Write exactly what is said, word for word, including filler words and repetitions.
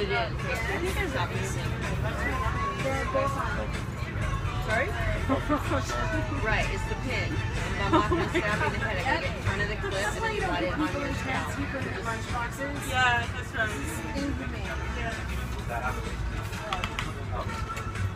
it is. I think there's not missing. They're both on. Sorry? Right, it's the pin. My mom can stab me in the head. I get in front of the clip and then you let it on your scalp. Lunchboxes. Yeah, that's right. Inhumane. Yeah.